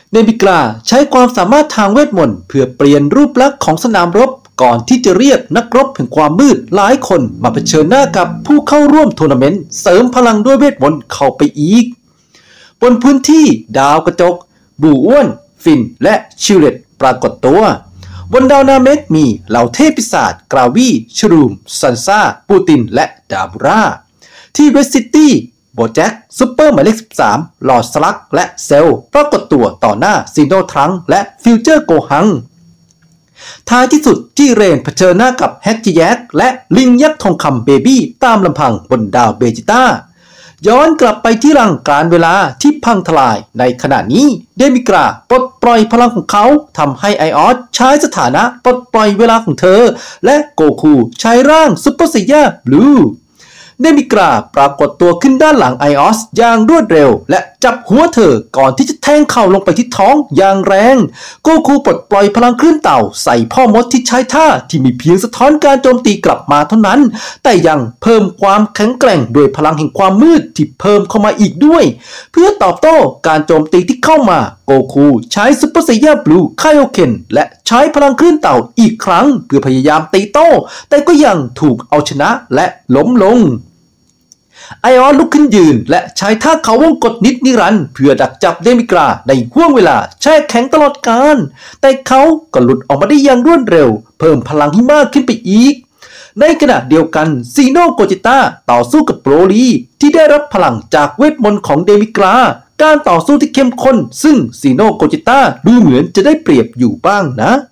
เนมิกราใช้ความสามารถทางเวทมนต์เพื่อเปลี่ยนรูปลักษณ์ของสนามรบก่อนที่จะเรียกนักรบแห่งความมืดหลายคนมาเผชิญหน้ากับผู้เข้าร่วมทัวร์นาเมนต์เสริมพลังด้วยเวทมนต์เข้าไปอีกบนพื้นที่ดาวกระจกบูอ้วนฟินและชิลเลตปรากฏตัวบนดาวนาเมกมีเหล่าเทพปีศาจกราวีชรูมซันซาปูตินและดาบูราที่เวสซิตี้โบแจ็คซุปเปอร์หมายเลข13ลอร์ดสลักและเซลปรากฏตัวต่อหน้าซีโนทรังและฟิวเจอร์โกฮังท้ายที่สุดจีเรนเผชิญหน้ากับแฮกจิแยกและลิงยักษ์ทองคำเบบี้ตามลำพังบนดาวเบจิต้าย้อนกลับไปที่รังการเวลาที่พังทลายในขณะนี้เดมิกราปลดปล่อยพลังของเขาทำให้ไอออสใช้สถานะปลดปล่อยเวลาของเธอและโกคูใช้ร่างซุปเปอร์ไซย่าบลูเนมิกราปรากฏตัวขึ้นด้านหลังไอออสอย่างรวดเร็วและจับหัวเธอก่อนที่จะแทงเข่าลงไปที่ท้องอย่างแรงโกคูปลดปล่อยพลังคลื่นเต่าใส่พ่อมดที่ใช้ท่าที่มีเพียงสะท้อนการโจมตีกลับมาเท่านั้นแต่ยังเพิ่มความแข็งแกร่งด้วยพลังแห่งความมืดที่เพิ่มเข้ามาอีกด้วยเพื่อตอบโต้การโจมตีที่เข้ามาโกคูใช้ซุปเปอร์ไซย่าบลูไคโอเคนและใช้พลังคลื่นเต่าอีกครั้งเพื่อพยายามตีโต้แต่ก็ยังถูกเอาชนะและล้มลงไอออนลุกขึ้นยืนและใช้ท่าเขาวงกตนิดนิรันดร์เพื่อดักจับเดมิกราในห่วงเวลาแช่แข็งตลอดกาลแต่เขาก็หลุดออกมาได้อย่างรวดเร็วเพิ่มพลังให้มากขึ้นไปอีกในขณะเดียวกันซีโนโกจิต้าต่อสู้กับโบรลีที่ได้รับพลังจากเวทมนต์ของเดมิกราการต่อสู้ที่เข้มข้นซึ่งซีโนโกจิต้าดูเหมือนจะได้เปรียบอยู่บ้างนะ